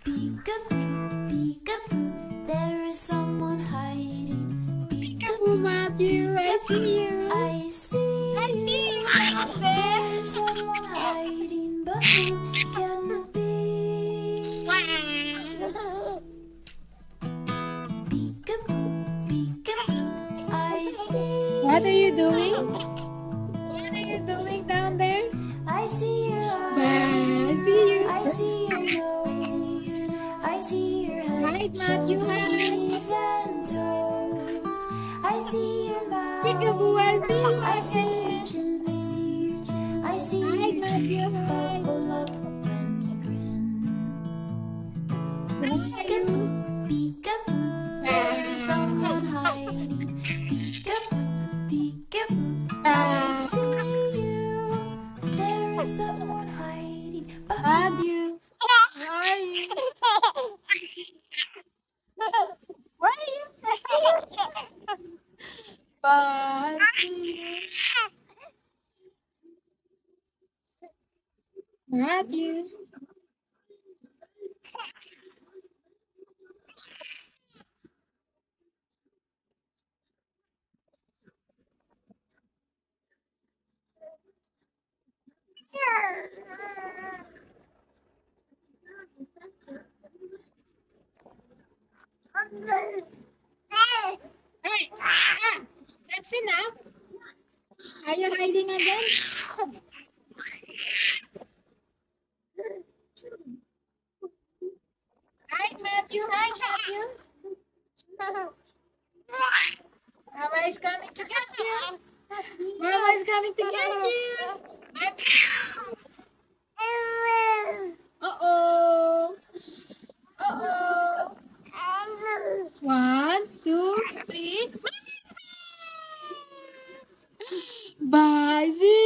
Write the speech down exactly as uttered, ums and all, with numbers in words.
Peekaboo, peekaboo, there is someone hiding. Peekaboo, Matthew, I see you. I see I see you. There is someone hiding, but who can it be? Peekaboo, peekaboo, I see. What are you doing? What are you doing down there? I see your eyes. I see you. I see your nose. I see your head, Right, Matthew, shoulders, hi. and toes. I see your mouth. Peekaboo, I see you. I see your chin. I see your chin. I see Hi, your Matthew, teeth hi. bubble up when you grin. Hi. Peekaboo, peekaboo, there is someone hiding. Peekaboo, peekaboo, I see you. There is someone hiding. But Matthew, where are you? Where are you? But I see you. Matthew. Hey, ah, that's enough. Are you hiding again? Hi, Matthew. Hi, Matthew. Mama is coming to get you. Mama is coming to get you. I'm... Uh-oh. Uh-oh. One, two, three. Bye,